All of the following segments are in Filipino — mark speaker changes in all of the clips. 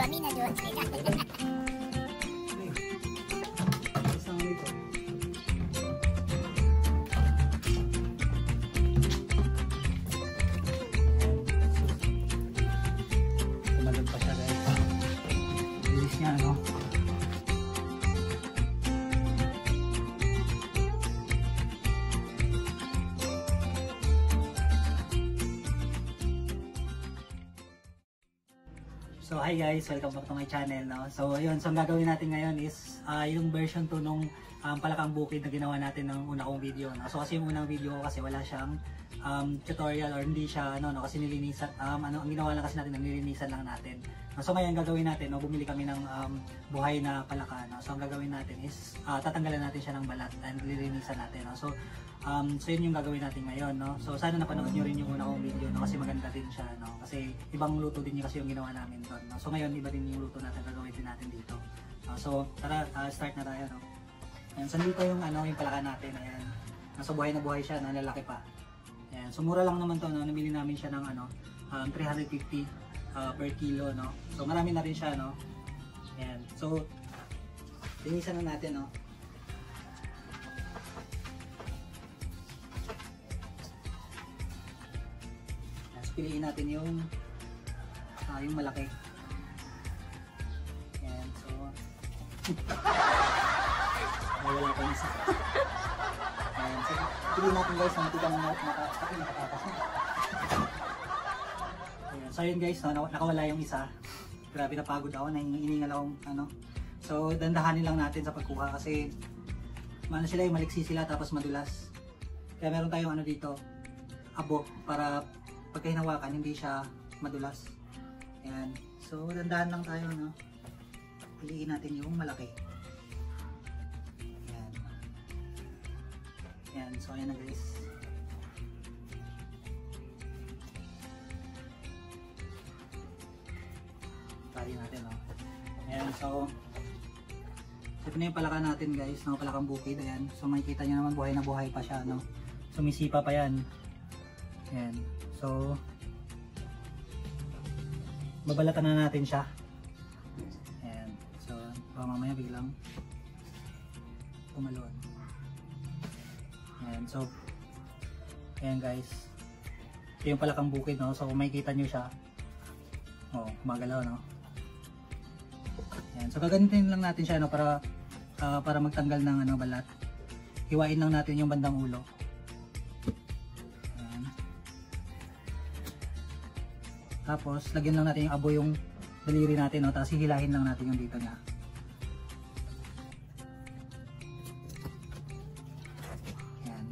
Speaker 1: はみんな上手だ。
Speaker 2: Isang ito. Tumalon pa siya guys. Bilis niya no. So hi guys, welcome back to my channel no. So ayun, so ang gagawin natin ngayon is yung version 2 nung palakang bukid na ginawa natin ng una kong video no. So kasi yung unang video ko kasi wala siyang tutorial or hindi siya ano no, kasi nilinisan ang ginawa lang kasi natin, nilinisan lang natin. So ngayon gagawin natin no, bumili kami ng buhay na palaka no. So ang gagawin natin is tatanggalan natin siya ng balat and lilinisan natin no. So yun yung gagawin natin ngayon no. So sana napanood nyo rin yung una kong video no, kasi maganda din siya no. Kasi ibang luto din niya kasi yung ginawa namin doon no. So ngayon iba din yung luto natin, gagawin din natin dito. So tara, start na tayo no. Ayan, so dito yung yung palaka natin. Ayan. So buhay na buhay siya, lalaki pa. Ayan. So mura lang naman to no. Nabili namin siya ng 350 per kilo no. So marami na rin siya no. Ayan. So linisan na natin no. Piliin natin yung malaki. Ayan, so wala pa isa. Ayan, so piliin natin guys na matigang nakatakas na. Ayan, so yun guys, no, nakawala yung isa. Grabe napagod ako, naiingal akong So dandahanin lang natin sa pagkuha kasi sila yung maliksi sila tapos madulas. Kaya meron tayong dito, abo para pagka hinawakan hindi siya madulas. Ayan. So dandahan lang tayo no. Piliin natin yung malaki. Ayan. Ayan. So ayan na guys. Tari natin no. Ayan. So ito na yung palaka natin guys. No? Palakang bukid. Ayan. So makikita nyo naman buhay na buhay pa siya no. Sumisipa pa yan. Ayan. So, babalatan na natin siya. Ayan. So, mamaya biglang tumalon. Ayan. So, ayan guys. Ito yung palakang bukid, no? So, kung makikita nyo siya, gumagalaw, no? Ayan. So, gaganitin lang natin siya, no? Para magtanggal ng balat. Hiwain lang natin yung bandang ulo. Tapos, lagyan lang natin yung abo yung daliri natin, no? Tapos hihilahin lang natin yung dito niya. Ayan.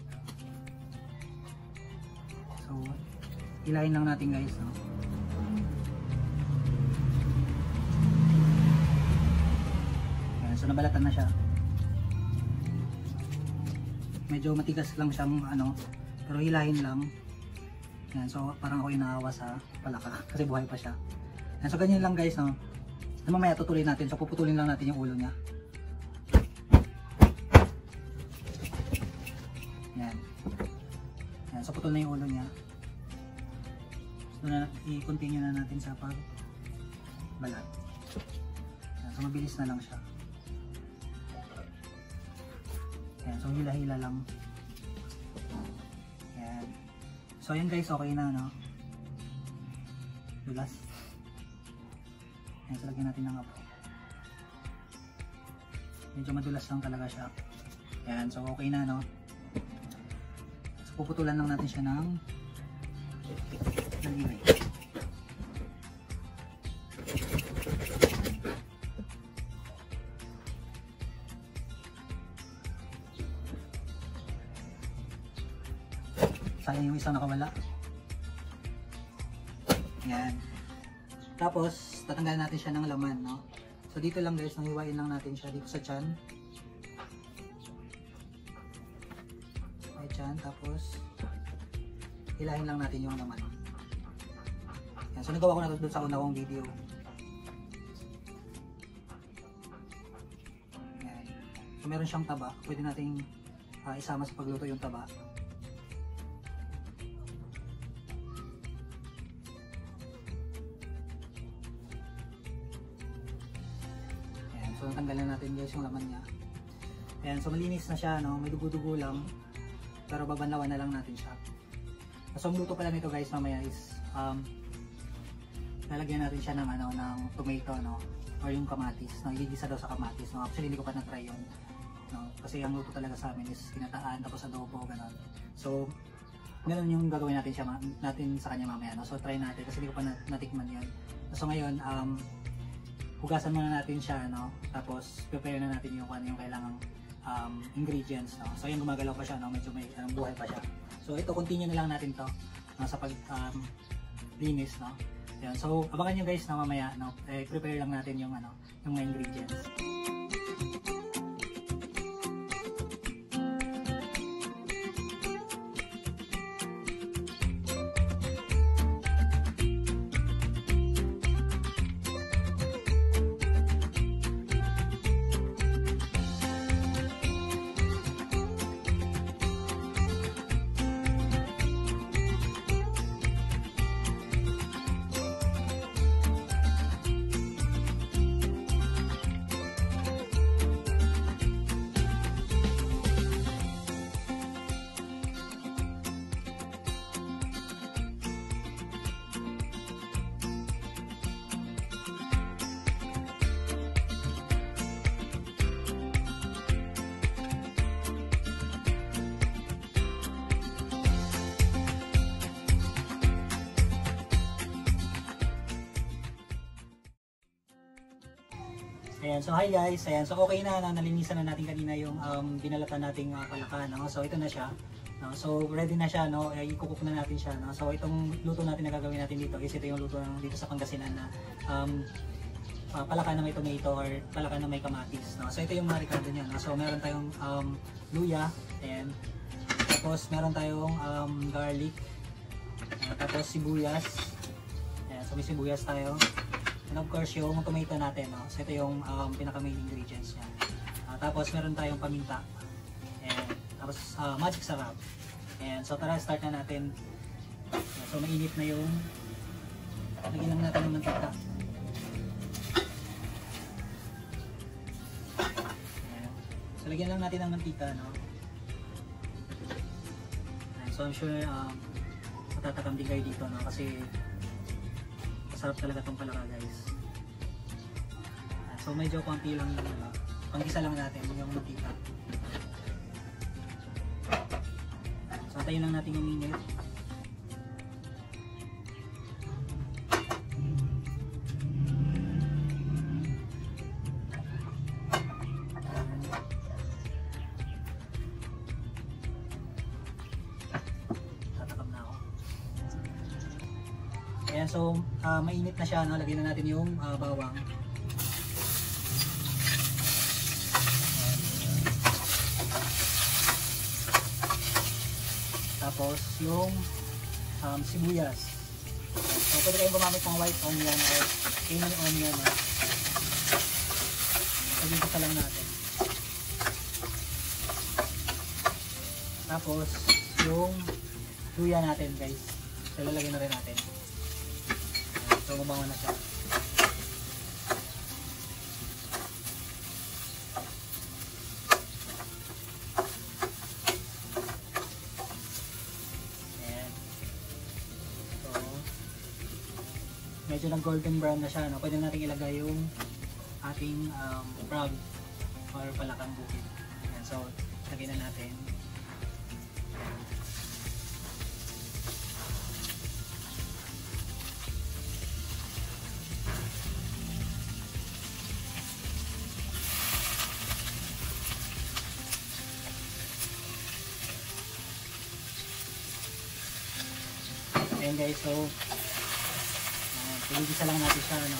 Speaker 2: So, hilahin lang natin guys, no? Ayan, so nabalatan na siya. Medyo matigas lang siyang pero hilahin lang. Ayan, so parang ako inaawa sa palaka kasi buhay pa siya. Ayan, so ganyan lang guys no. Mamaya tutuloy natin, so puputulin lang natin yung ulo niya. Ayan. Ayan, so putol na yung ulo niya. So i-continue na natin sa pagbalat. Ayan, so mabilis na lang siya. Ayan, so hila-hila lang. Ayan. So ayan guys, okay na no. Dulas. Ayan, so lagyan natin ng abo. Medyo madulas lang talaga siya. Ayan, so okay na no. So puputulan lang natin siya ng daliri. Sayang yung isang nakawala. Ayan. Tapos, tatanggalin natin siya ng laman, no? So, dito lang guys, hiwain lang natin siya dito sa tiyan. Ay, tiyan. Tapos, hilahin lang natin yung laman. Ayan. So, nagawa ko na doon sa una kong video. Ayan. So, meron siyang taba. Pwede nating isama sa pagluto yung taba. So natanggalan natin guys yung laman niya. Ayan, so malinis na siya, no? May dugo-dugo lang. Pero babanlawan na lang natin siya. So ang luto pala nito guys mamaya is lalagyan natin siya ng ng tomato, no? Or yung kamatis, no? Igigisa daw sa kamatis, no? Actually hindi ko pa na-try yung, no? Kasi ang luto talaga sa amin is kinataan tapos adobo, ganun. So ganun yung gagawin natin sa kanya mamaya, no? So try natin kasi hindi ko pa natikman yun. So ngayon hugasan muna natin siya, no? Tapos prepare na natin yung yung kailangang ingredients, no? So yung gumagalaw pa siya, no? Medyo may buhay pa siya. So ito continue na lang natin to, no? Sa pag linis, no? Yan. So abangan nyo guys na mamaya, no? Prepare lang natin yung yung mga ingredients. Ayan, so hi guys, ayan, so okay na, nalinisan na natin kanina yung binalatan nating palaka, no? So ito na siya, no? So ready na siya, no? I-cook na natin siya, no? So itong luto natin na gagawin natin dito is ito yung luto dito sa Pangasinan na palaka na may tomato or palaka na may kamatis, no? So ito yung mga rekado niya, no? So meron tayong luya, ayan, tapos meron tayong garlic, tapos sibuyas, ayan, so may sibuyas tayo. And of course, yung tomato natin, no? So ito yung pinaka-main ingredients niya. Tapos meron tayong paminta. And tapos magic sarap. And so tara, start na natin. So mainit na yung lagyan lang natin ng mantika. Ayan. So lagyan lang natin ng mantika, no? Ayan. So I'm sure matatakam din kayo dito, no? Kasi masarap talaga itong palaka guys. So medyo konti lang, pang-isa lang natin yung mantika. So antayin lang natin yung minute. Ayan, so mainit na siya, no? Lagyan na natin yung bawang. Tapos yung sibuyas. So pwede kayong gumamit ng white onion or green onion. Lagyan ko lang natin. Tapos yung luya natin guys. So lalagyan na rin natin. So mabango na siya. Ayan. So medyo nag golden brown na siya, no? Pwede natin ilagay yung ating frog or palakang bukid. Ayan. So lagyan na natin. Ayan guys, so pinigisa lang natin siya, no?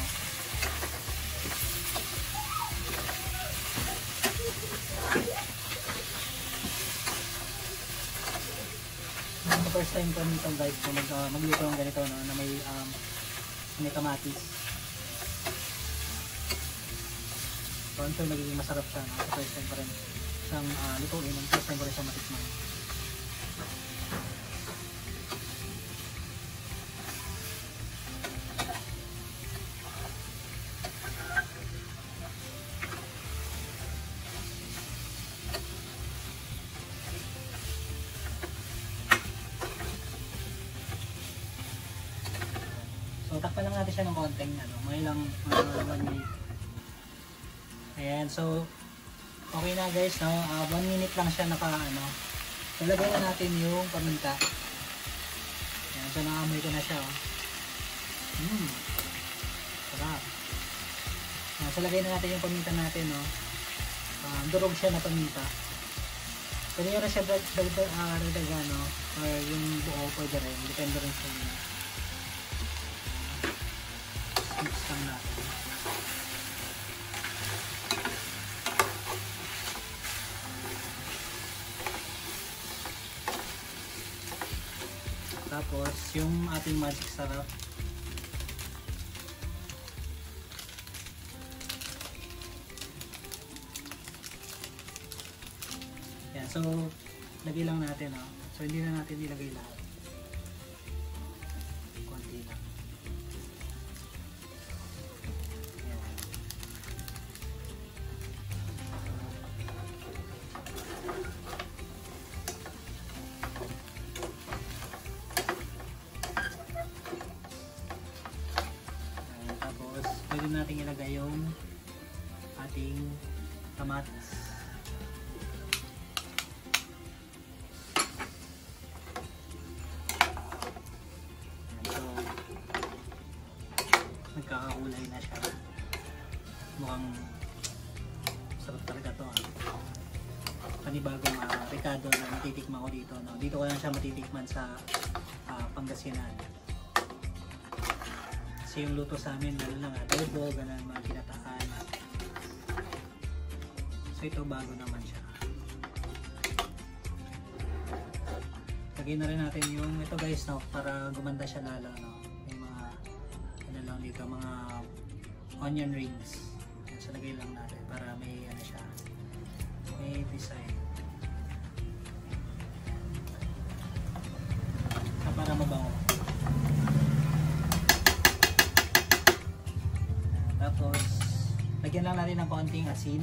Speaker 2: So first time ko nito guys, so magluto ng ganito, no? Na may kamatis. So I'm sure magiging masarap siya, no? So first time ko rin siyang lutuin, first time ko rin siyang matikman. So takpan lang natin siya ng konting mga ilang 1 minute. Ayan, so okay na guys, no? 1 minute lang siya So lagyan na natin yung paminta. Ayan, so naamoy ko na siya, oh. Sarap. Ayan, so lagyan na natin yung paminta natin, no? Durog siya na paminta. Pwede nyo na siya dagdagan, no? Or yung buo pwede rin. Depende rin sa inyo. Mix lang natin. Tapos yung ating magic sarap. Yan, so lagay lang natin, oh. So hindi na natin ilagay lahat. Konti lang. Yan. Tapos pwede natin ilagay yung ating kamatis. Nagkakakulay na siya. Mukhang sarap talaga to, panibagong Ricardo na natitikman ko dito, no? Dito ko lang siya matitikman sa Pangasinan. Kasi yung luto sa amin lang adobo, ganun, mga kinataan. So ito bago naman siya. Lagyan na rin natin yung ito guys, no? Para gumanda siya lalo, no? Lang dito mga onion rings. So lagay lang natin para may siya, may design. So, para mabango. Tapos lagyan lang natin ng konting asin.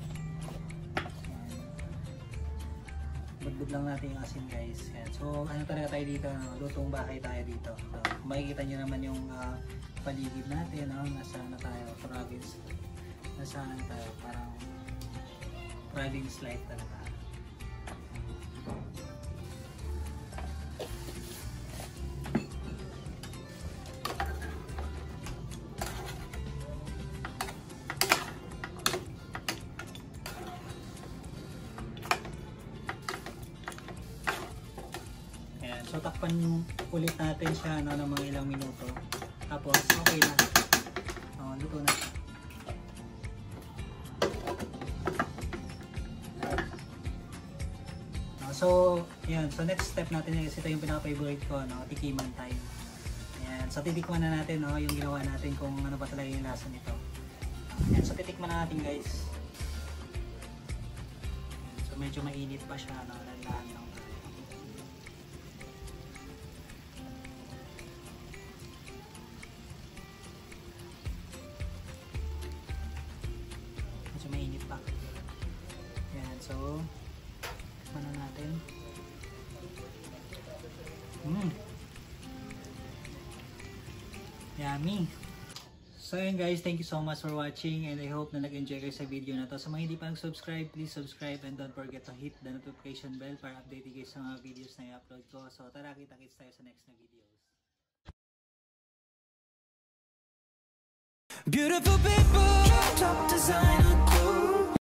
Speaker 2: Budbud lang natin yung asin guys. Yan. So ano talaga tayo dito, no? Lutong bahay tayo dito. So, makikita nyo naman yung paligid natin, no? Nasa tayo, province. Nasa tayo, parang province life talaga. Ayan, so takpan ulit natin siya, no, ng mga ilang minuto. Tapos okay na. Luto na siya. So, yan. So next step natin is ito yung pinaka-favorite ko, no, tikiman time. Ayan. So titikman na natin, no, yung ginawa natin kung ano ba talaga yung lasa nito. Ayan. So titikman na natin guys. So medyo mainit pa siya, no, landahan lang. Mainit pa. Yan, so ano natin? Yummy! So yun guys, thank you so much for watching and I hope na nag-enjoy kayo sa video na to. Sa mga hindi pa nag-subscribe, please subscribe and don't forget to hit the notification bell para update kayo sa mga videos na i-upload ko. So tara, kita-kits tayo sa next na videos.
Speaker 1: Beautiful people, top designer.